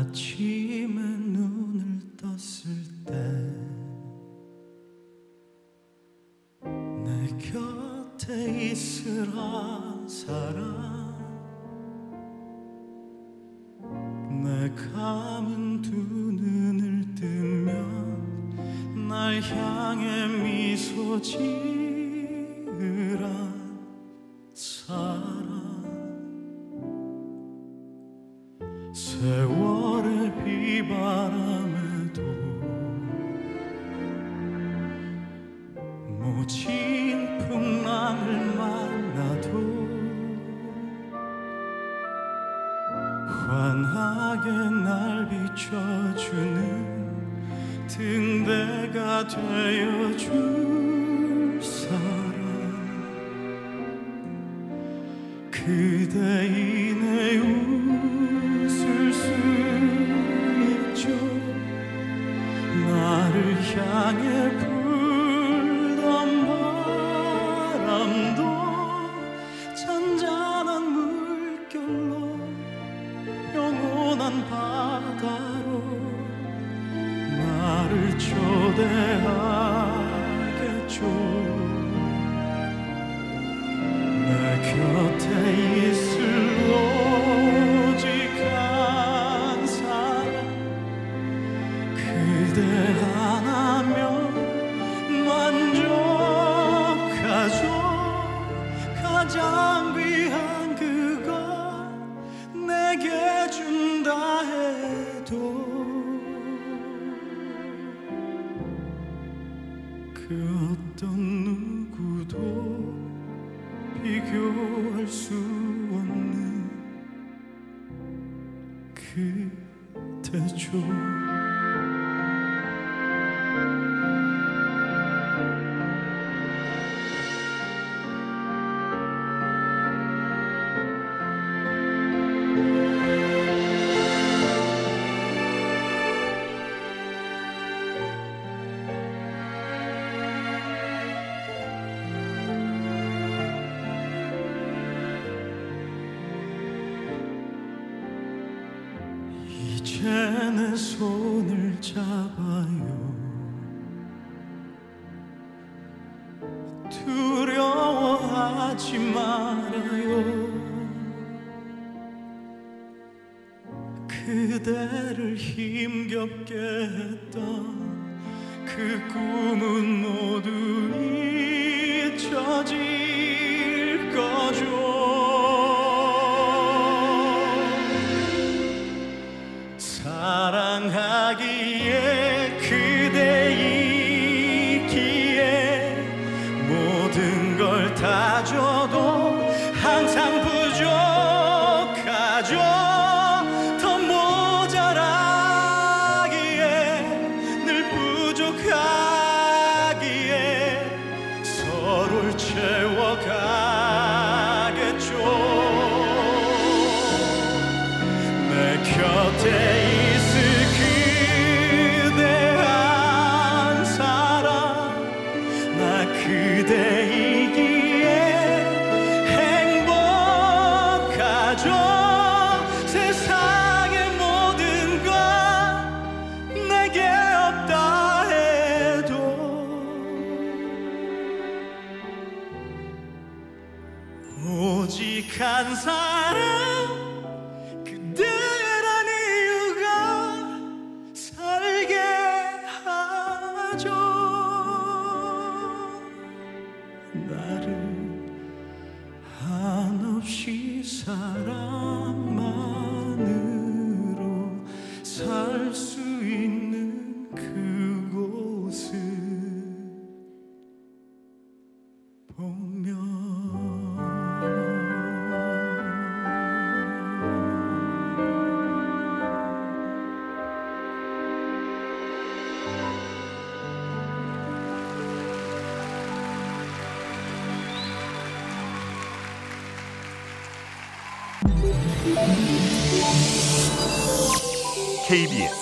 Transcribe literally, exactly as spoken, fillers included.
아침에 눈을 떴을 때 내 곁에 있으라 사랑, 내 감은 두 눈을 뜨면 날 향해 미소 지으라 사랑. 세월의 비바람에도 모진 풍랑을 만나도 환하게 날 비춰주는 등대가 되어줄 사람, 그대이 내 웃을 수 있죠. 나를 향해 불던 바람도 잔잔한 물결로 영원한 바다로 나를 초대하겠죠. 내 곁에 있을 오직 한 사람, 그대 하나면 만족하죠. 가장 귀한 그거 내게 준다 해도 그 어떤 누구도 비교할 수 없는 그대죠. 이제 내 손을 잡아요. 두려워하지 말아요. 그대를 힘겹게 했던 그 꿈은 모두 잊혀질 거죠. 사랑하기에 그대 있기에 모든 걸 다 줘도 항상 부족하죠. 더 모자라기에 늘 부족하기에 서로를 채워가겠죠. 내 곁에 그대이기에 행복하죠. 세상의 모든 건 내게 없다 해도 오직 한 사람, 그대란 이유가 살게 하죠. 나를 한없이 사랑만으로 살 수 있는 그곳을 보면 케이비에스